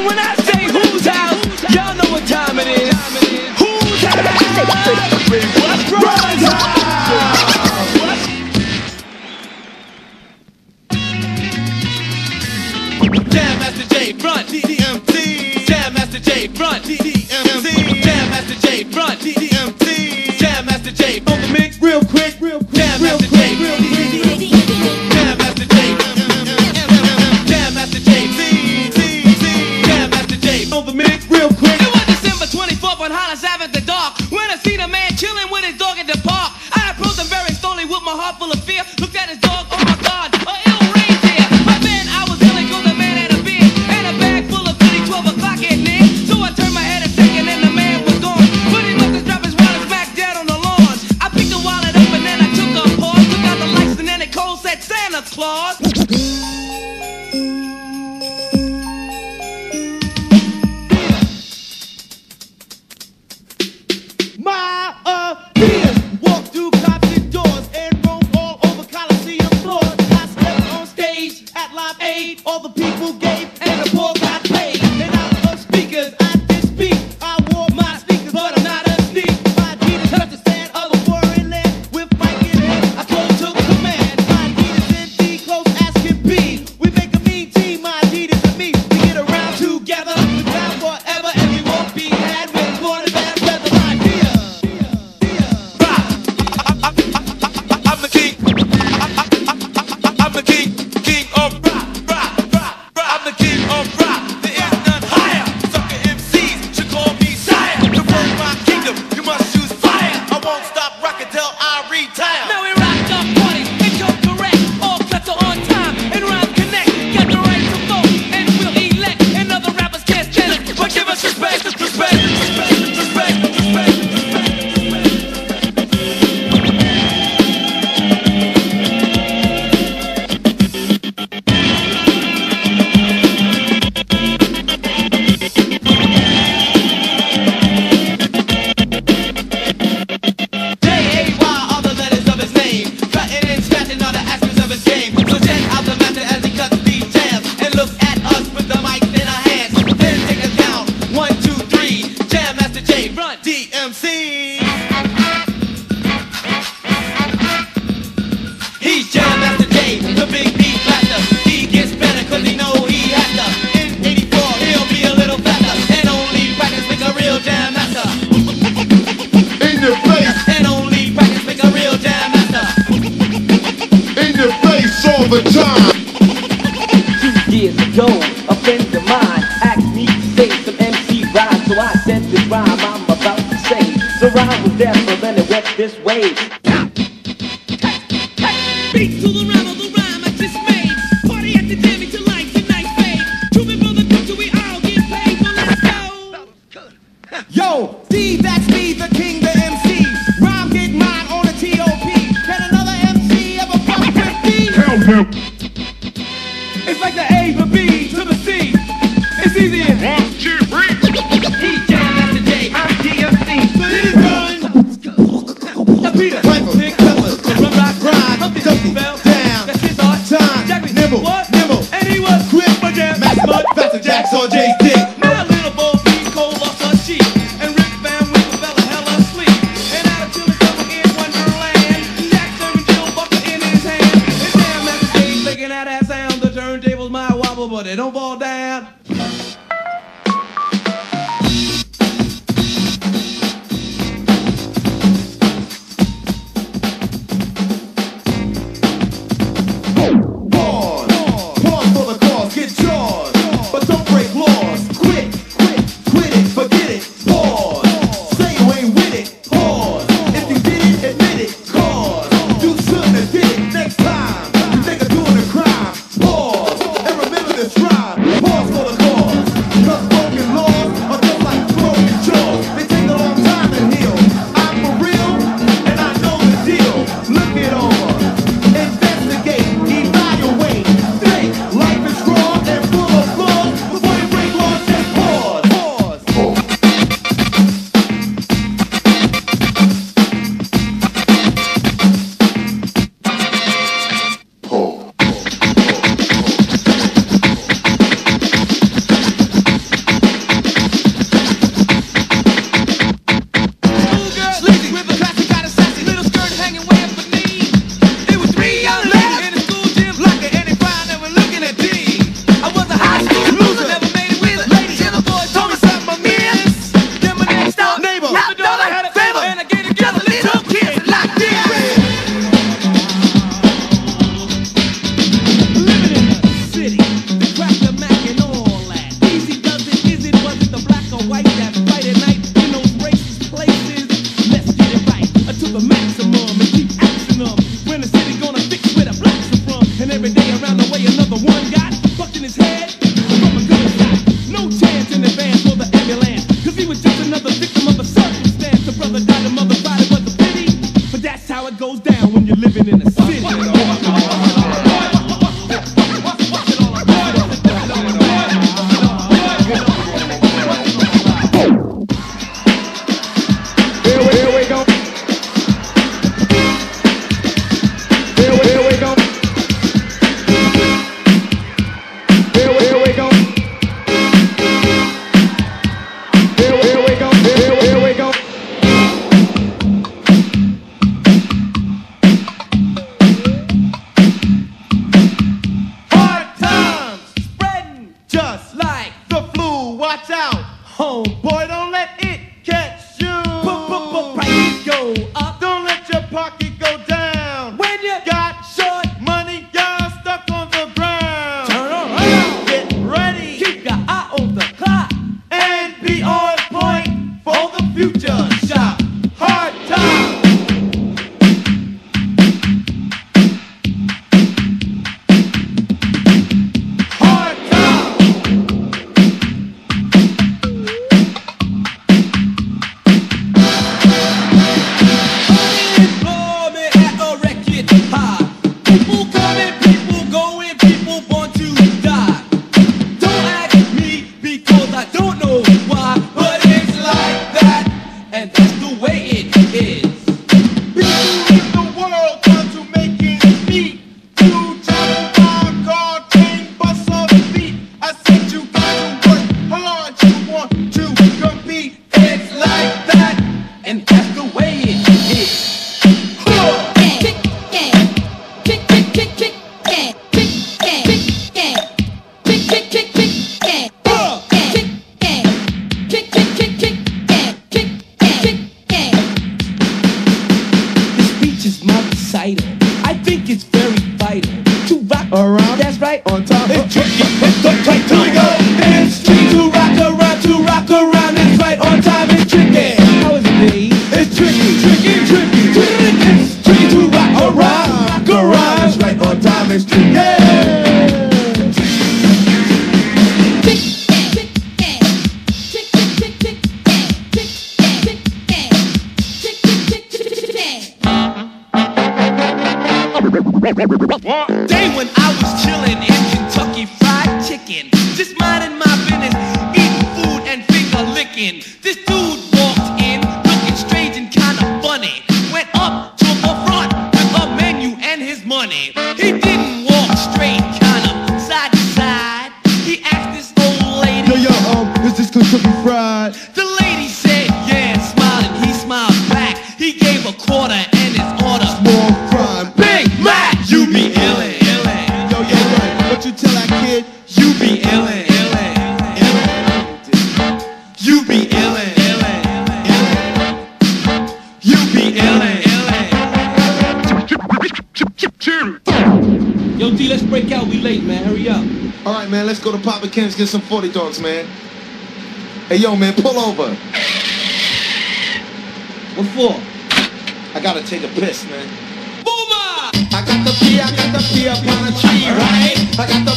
when I say whose house, y'all know what time it is. Whose house? Run's house. Jam Master J front DMC. Jam Master J front DMC. Jam Master J front DMC. Jam Master J on the mix real quick. Jam Master J. Jam Master J. Jam Master J. Jam Master J on the mix real quick. It was December 24th on Hollis Ave at the dark when I seen a man chilling with his dog at the park. I approached him very slowly with my heart full of fear. Looked at his dog, oh my God, a ill reindeer. But then I was illegal, the man had a beard and a bag full of goodies, 12 o'clock at night. So I turned my head a second and the man was gone. But he must have dropped his wallet back dead on the lawn. I picked the wallet up and then I took a pause, took out the lights and then it cold said Santa Claus. My peers walk through Coptic doors and roam all over Coliseum floors. I stepped on stage at Live Aid, all the people gave and the poor got paid. And out of speakers I did speak. I wore my sneakers, but I'm not a sneak. My Adidas touched the sand of a foreign land. With Mike in hand, I told took command. My Adidas in D close as can be. We make a mean team, my Adidas and me. We get around together, we time forever, and we won't be had when it's more than bad weather. My dear. I'm the king. I'm the king. King of rock. I'm the king of rock. There is none higher. Sucker MCs should call me sire. To run my kingdom, you must choose fire. I won't stop rocking till I retire. Now we rock the party and go correct. All cuts are on time and rhymes connect. Got the right to vote and we'll elect. And other rappers can't stand it, but give us respect. DMC. He's Jam Master J, the big beat blaster. He gets better cause he know he has to. In 84 he'll be a little faster. And only practice make a real Jam Master. In your face. And only practice make a real Jam Master. In your face all the time. 2 years ago, a friend of mine asked me to say some MC rhymes. So I said this rhyme I'm about to say. The rhyme was there, so then it went this way. Beat to the rhyme I just made. Party at the jam till lights and night fade. To me brother, till we all get paid. So let's go. Yo, Steve, that's me, the king, the MC. Rhyme get mine on a T.O.P. Can another MC ever fuck with me? Help him. It's like the A, the B, to the C. It's easy as 1, 2, 3. He's Jam Master J, I'm DMC. So it is done. Now Peter, pick peppers, run, rock, grind. Humpty fell down. That's his hard time. Jack Nibble, what? nibble. And he was quick for jam. Max Mud, Faster Jacks on Jay's dick. My little boy, Pete Cole lost her cheek. And Rick Van Winkle fell a hell asleep. And out of Chili Double in Wonderland. Jack serving Jill Bucker in his hand. And Jam Master J making that sound. The turntables might wobble, but they don't fall down. Pause for the cause, get yours, but don't break laws. like the flu. Watch out, homeboy, don't let it catch you. Prices go up. Don't let your pocket go down. When you got short money, you're stuck on the ground. Turn around, get ready, keep your eye on the clock, and be on point for the future. Shop Hard Time. I think it's very vital to rock around. That's right, on top. It's tricky. It's so tight. Here we go. It's tricky to rock around. To rock around. It's right on time. It's tricky. How is it, babe? It's tricky. Tricky. Tricky. It's tricky to rock around. Rock around. It's right on time. It's tricky. Day when I was chillin' in Kentucky Fried Chicken, just minding my business, eating food and finger licking. This dude walked in, looking strange and kinda funny. Went up to the front with a menu and his money. He didn't walk straight, kinda side to side. He asked this old lady, Yo, is this Kentucky Fried? The lady said, yeah, smiling. He smiled back. He gave a quarter and his order. Small fry. Big Mac! You be illin', illin'. Yo, right. What you tell that kid? You be illin', illin', illin'. You be illin', illin', illin'. You be illin', illin'. Yo, D, let's break out. We late, man. Hurry up. All right, man, let's go to Papa Ken's, get some 40 dogs, man. Hey, yo, man, pull over. What for? I gotta take a piss, man. Boomer! I got the pee up on a tree, right? I got